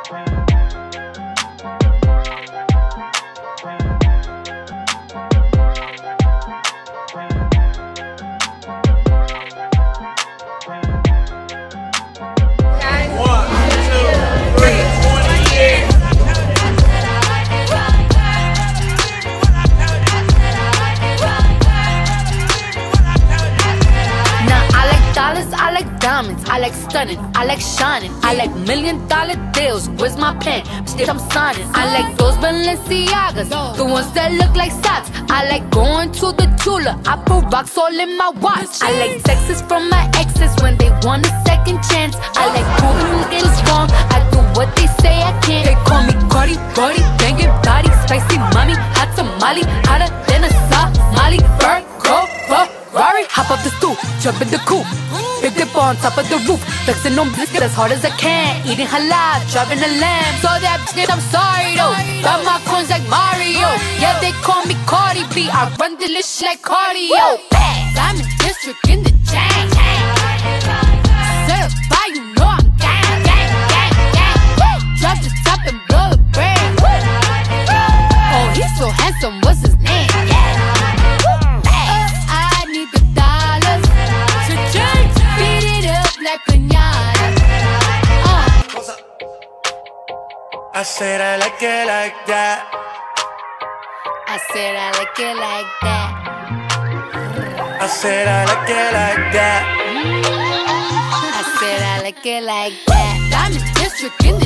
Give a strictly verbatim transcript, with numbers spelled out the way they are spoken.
I like diamonds, I like stunning, I like shining, I like million dollar deals. Where's my pen? Still I'm signing. I like those Balenciagas, the ones that look like socks. I like going to the Tula, I put rocks all in my watch. I like texts from my exes when they want a second chance. I like proving it was wrong, I do what they say I can't. They call me Cardi, Cardi, banging body, spicy mommy, hot tamale, hotter than a Somali. Virgo, Ferrari, hop up the stoop, jump in the coupe. Big dip on top of the roof, flexing on biscuit as hard as I can. Eating halal, driving a lamb. So that shit, I'm sorry though. Got my coins like Mario. Yeah, they call me Cardi B. I run the list like cardio. I'm in district in the chain. Certified, you know I'm gang, gang, gang, gang. Drop the top and blow the brand. Oh, he's so handsome, what's his name? I need the dollars to change. Like piñata. Uh. I said I like it like that. I said I like it like that. I said I like it like that. I said I like it like that. I'm in district in